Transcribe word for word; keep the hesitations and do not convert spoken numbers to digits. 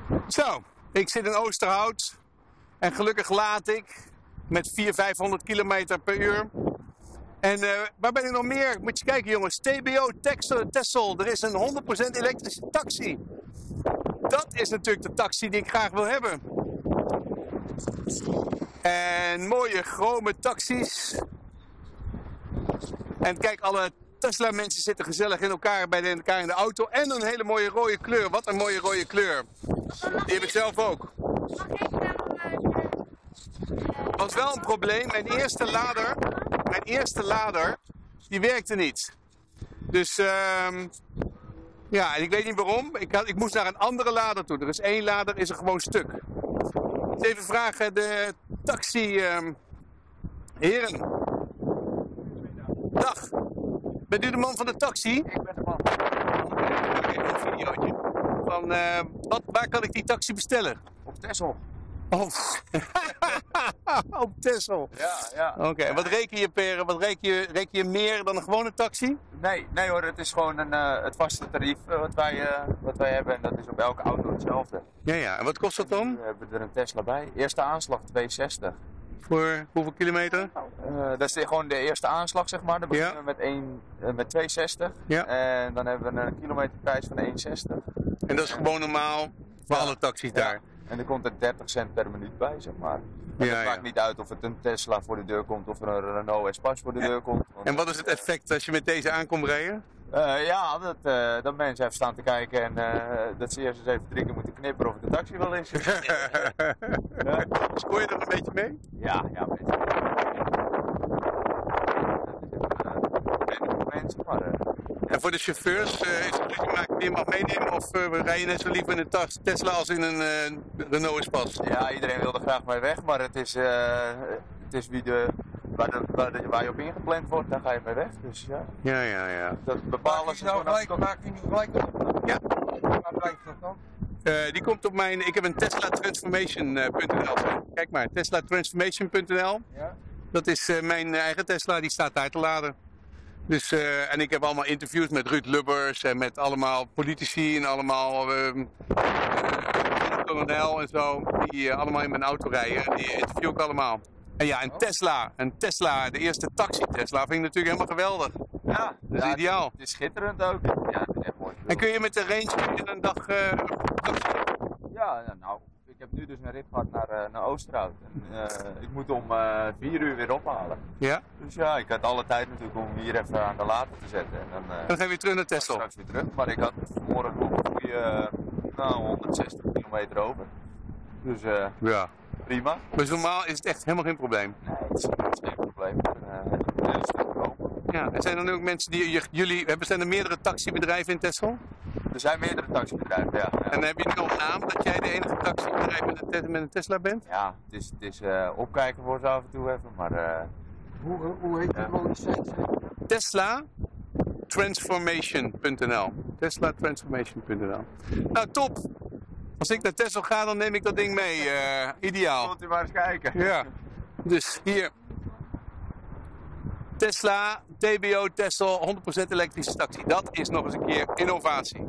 Zo, ik zit in Oosterhout en gelukkig laat ik met vierhonderd, vijfhonderd kilometer per uur. En uh, waar ben ik nog meer? Moet je kijken jongens, T B O Texel, er is een honderd procent elektrische taxi. Dat is natuurlijk de taxi die ik graag wil hebben. En mooie chrome taxis. En kijk, alle Tesla mensen zitten gezellig in elkaar bij elkaar in de auto. En een hele mooie rode kleur. Wat een mooie rode kleur. Die heb ik zelf ook. Was wel een probleem. Mijn eerste lader, mijn eerste lader, die werkte niet. Dus uh, ja, en ik weet niet waarom. Ik, had, ik moest naar een andere lader toe. Er is één lader, is er gewoon stuk. Even vragen de taxi uh, heren. Dag. Bent u de man van de taxi? Ik ben de man. Even een videootje. Van, uh, wat, waar kan ik die taxi bestellen? Op Texel. Oh. Op Texel. Ja, ja. Oké, okay. Wat reken je per, wat reken je, reken je meer dan een gewone taxi? Nee, nee hoor, het is gewoon een, uh, het vaste tarief uh, wat, wij, uh, wat wij hebben en dat is op elke auto hetzelfde. Ja, ja. En wat kost dat dan? We hebben er een Tesla bij. Eerste aanslag tweehonderdzestig. Voor hoeveel kilometer? Uh, dat is de, gewoon de eerste aanslag zeg maar. Dan beginnen ja. we met, één, uh, met tweehonderdzestig. Ja. En dan hebben we een kilometerprijs van één zestig. En dat is gewoon normaal voor ja. alle taxis ja. daar? En er komt er dertig cent per minuut bij, zeg maar. En ja, het maakt ja. niet uit of het een Tesla voor de deur komt of er een Renault Espace voor de ja. deur komt. En wat is het effect als je met deze aankomt rijden? Uh, ja, dat, uh, dat mensen even staan te kijken en uh, dat ze eerst eens even drie keer moeten knipperen of het een taxi wel is. ja. Scoor je er een beetje mee? Ja, ja, een beetje. Dat is een uh, mensen, maar... Uh, En voor de chauffeurs, uh, is het dat je die mag meenemen of uh, rij je net zo liever in een Tesla als in een uh, Renault Espace? Ja, iedereen wil er graag mee weg, maar het is, uh, het is wie de, waar, de, waar, de, waar je op ingepland wordt, daar ga je mee weg. Dus ja, ja, ja. ja. Dat bepalen ze nou gelijk. Maak je niet gelijk op? Ja. Waar blijft dat dan? Uh, die komt op mijn, ik heb een Tesla Transformation punt n l. Kijk maar, Tesla Transformation punt n l. Ja. Dat is uh, mijn eigen Tesla, die staat daar te laden. Dus, uh, en ik heb allemaal interviews met Ruud Lubbers en met allemaal politici en allemaal uh, uh, kolonel en zo, die uh, allemaal in mijn auto rijden. En die interview ik allemaal. En ja, een Tesla, een Tesla, de eerste taxi Tesla, vind ik natuurlijk helemaal geweldig. Ja, dat is ja, ideaal. Het is, het is schitterend ook. Ja, het is echt mooi. En kun je met de range in een dag uh, taxi? Ja, nou, ik heb nu dus een rit gehad naar, uh, naar Oosterhout. En, uh, ik moet om uh, vier uur weer ophalen. Ja? Dus ja, ik had alle tijd natuurlijk om hier even aan de lader te zetten. En dan, uh, en dan ga je weer terug naar Texel? Straks weer terug, maar ik had vanmorgen nog een goede uh, nou, honderdzestig kilometer over. Dus uh, ja. prima. Dus normaal is het echt helemaal geen probleem? Nee, het is, het is geen probleem. Uh, een heel stuk komen. Ja, en zijn er nu ook mensen die, jullie, hebben zijn er meerdere taxibedrijven in Texel? Er zijn meerdere taxibedrijven, ja. ja. En heb je nu al een naam dat jij de enige taxibedrijf met een, met een Tesla bent? Ja, het is, het is uh, opkijken voor ze af en toe even, maar... Uh, hoe, hoe heet die uh, licentie? Tesla Transformation punt n l. Tesla Transformation punt n l. Nou, top! Als ik naar Tesla ga, dan neem ik dat ding mee. Uh, ideaal. Komt u maar eens kijken. Ja. Dus hier. Tesla, T B O Texel, honderd procent elektrische taxi. Dat is nog eens een keer innovatie.